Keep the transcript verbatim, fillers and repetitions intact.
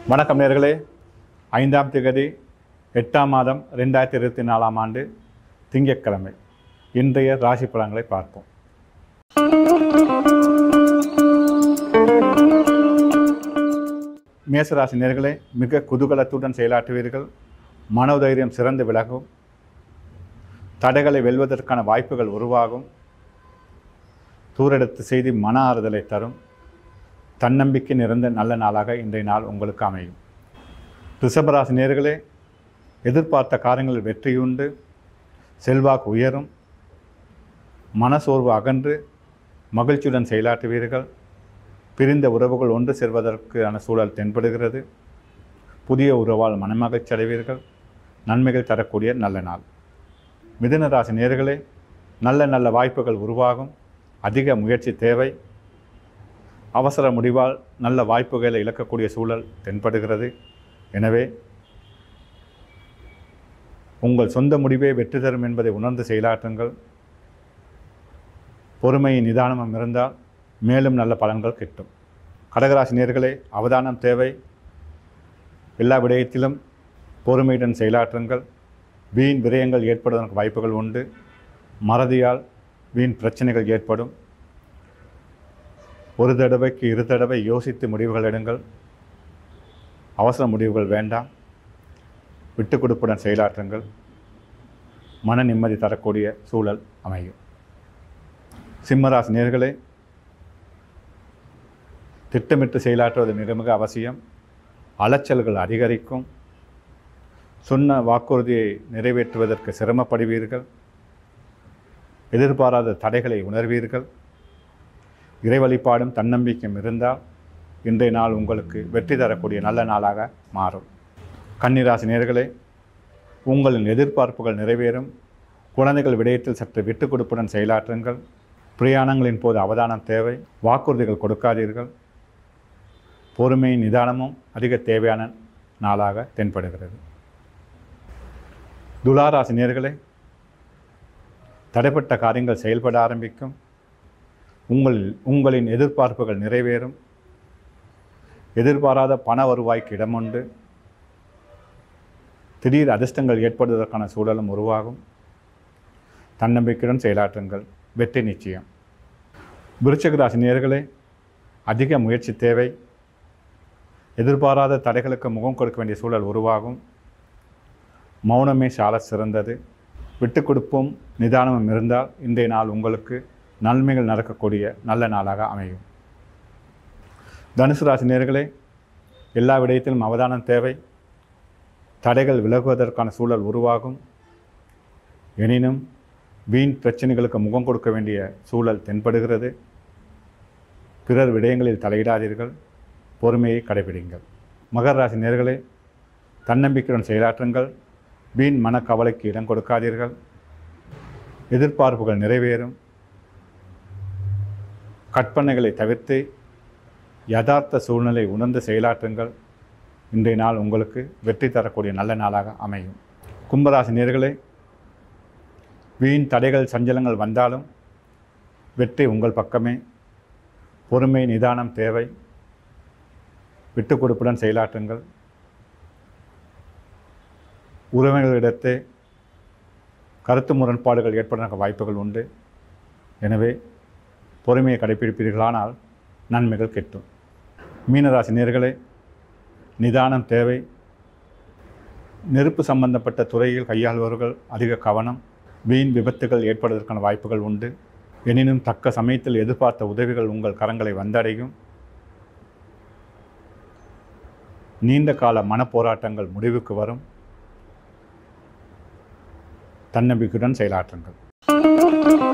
வணக்கம் நேயர்களே. ஐந்தாம் திகதி எட்டாம் மாதம் ரெண்டாயிரத்தி இருபத்தி நாலாம் ஆண்டு திங்கட்கிழமை இன்றைய ராசி பலன்களை பார்ப்போம். மேசராசி நேயர்களே, மிக குதூகலத்துடன் செயலாற்றுவீர்கள். மனோதைரியம் சிறந்து விலகும். தடைகளை வெல்வதற்கான வாய்ப்புகள் உருவாகும். தூரெடுத்து செய்தி மன ஆறுதலை தரும். தன்னம்பிக்கை நிறைந்த நல்ல நாளாக இன்றைய நாள் உங்களுக்கு அமையும். ரிஷபராசி நேயர்களே, எதிர்பார்த்த காரியங்களில் வெற்றியுண்டு. செல்வாக்கு உயரும். மனசோர்வு அகன்று மகிழ்ச்சியுடன் செயலாற்றுவீர்கள். பிரிந்த உறவுகள் ஒன்று சேர்வதற்கான சூழல் தென்படுகிறது. புதிய உறவால் மனமகிழ்ச்சி அடைவீர்கள். நன்மைகள் தரக்கூடிய நல்ல நாள். மிதுன ராசி நேயர்களே, நல்ல நல்ல வாய்ப்புகள் உருவாகும். அதிக முயற்சி தேவை. அவசர முடிவால் நல்ல வாய்ப்புகளை இழக்கக்கூடிய சூழல் தென்படுகிறது. எனவே உங்கள் சொந்த முடிவே வெற்றி தரும் என்பதை உணர்ந்து செயலாற்றுங்கள். பொறுமையின் நிதானமும் இருந்தால் மேலும் நல்ல பலன்கள் கிட்டும். கடகராசி நேயர்களே, அவதானம் தேவை. எல்லா விடயத்திலும் பொறுமையுடன் செயலாற்றுங்கள். வீண் விரயங்கள் ஏற்படுவதற்கு வாய்ப்புகள் உண்டு. மறதியால் வீண் பிரச்சனைகள் ஏற்படும். ஒரு தடவைக்கு இரு தடவை யோசித்து முடிவுகள் எடுங்கள். அவசர முடிவுகள் வேண்டாம். விட்டு கொடுப்புடன் செயலாற்றுங்கள். மன நிம்மதி தரக்கூடிய சூழல் அமையும். சிம்மராசி நேயர்களே, திட்டமிட்டு செயலாற்றுவது மிக மிக அவசியம். அலைச்சல்கள் அதிகரிக்கும். சொன்ன வாக்குறுதியை நிறைவேற்றுவதற்கு சிரமப்படுவீர்கள். எதிர்பாராத தடைகளை உணர்வீர்கள். இறை வழிபாடும் தன்னம்பிக்கையும் இருந்தால் இன்றைய நாள் உங்களுக்கு வெற்றி தரக்கூடிய நல்ல நாளாக மாறும். கன்னிராசி நேயர்களே, உங்களின் எதிர்பார்ப்புகள் நிறைவேறும். குழந்தைகள் விடயத்தில் சற்று விட்டு கொடுப்புடன் செயலாற்றுங்கள். பிரயாணங்களின் போது அவதானம் தேவை. வாக்குறுதிகள் கொடுக்காதீர்கள். பொறுமையும் நிதானமும் அதிக தேவையான நாளாக தென்படுகிறது. துலாராசி நேயர்களே, தடைப்பட்ட காரியங்கள் செயல்பட ஆரம்பிக்கும். உங்கள் உங்களின் எதிர்பார்ப்புகள் நிறைவேறும். எதிர்பாராத பண வருவாய்க்கு இடமுண்டு. திடீர் அதிர்ஷ்டங்கள் ஏற்படுவதற்கான சூழலும் உருவாகும். தன்னம்பிக்கையுடன் செயலாற்றுங்கள். வெற்றி நிச்சயம். விருச்சிக ராசி நேயர்களே, அதிக முயற்சி தேவை. எதிர்பாராத தடைகளுக்கு முகம் கொடுக்க வேண்டிய சூழல் உருவாகும். மௌனமே சால சிறந்தது. விட்டு கொடுப்பும் நிதானமும் இருந்தால் இன்றைய நாள் உங்களுக்கு நன்மைகள் நடக்கக்கூடிய நல்ல நாளாக அமையும். தனுசு ராசி நேயர்களே, எல்லா விடயத்திலும் அவதானம் தேவை. தடைகள் விலகுவதற்கான சூழல் உருவாகும். எனினும் வீண் பிரச்சனைகளுக்கு முகம் கொடுக்க வேண்டிய சூழல் தென்படுகிறது. பிறர் விடயங்களில் தலையிடாதீர்கள். பொறுமையை கடைபிடிங்கள். மகர ராசி நேயர்களே, தன்னம்பிக்கையுடன் செயலாற்றுங்கள். வீண் மனக்கவலைக்கு இடம் கொடுக்காதீர்கள். எதிர்பார்ப்புகள் நிறைவேறும். கற்பனைகளை தவிர்த்து யதார்த்த சூழ்நிலை உணர்ந்து செயலாற்றுங்கள். இன்றைய நாள் உங்களுக்கு வெற்றி தரக்கூடிய நல்ல நாளாக அமையும். கும்பராசி நேயர்களே, வீண் தடைகள் சஞ்சலங்கள் வந்தாலும் வெற்றி உங்கள் பக்கமே. பொறுமை நிதானம் தேவை. விட்டு கொடுப்புடன் செயலாற்றுங்கள். உறவினர்களிடத்தே கருத்து முரண்பாடுகள் ஏற்பட வாய்ப்புகள் உண்டு. எனவே பொறுமையை கடைபிடிப்பீர்களானால் நன்மைகள் கிட்டும். மீனராசி நேயர்களே, நிதானம் தேவை. நெருப்பு சம்பந்தப்பட்ட துறையில் கையாள்பவர்கள் அதிக கவனம். வீண் விபத்துகள் ஏற்படுவதற்கான வாய்ப்புகள் உண்டு. எனினும் தக்க சமயத்தில் எதிர்பார்த்த உதவிகள் உங்கள் கரங்களை வந்தடையும். நீண்ட கால மனப்போராட்டங்கள் முடிவுக்கு வரும். தன்னம்பிக்கையுடன் செயலாற்றுங்கள்.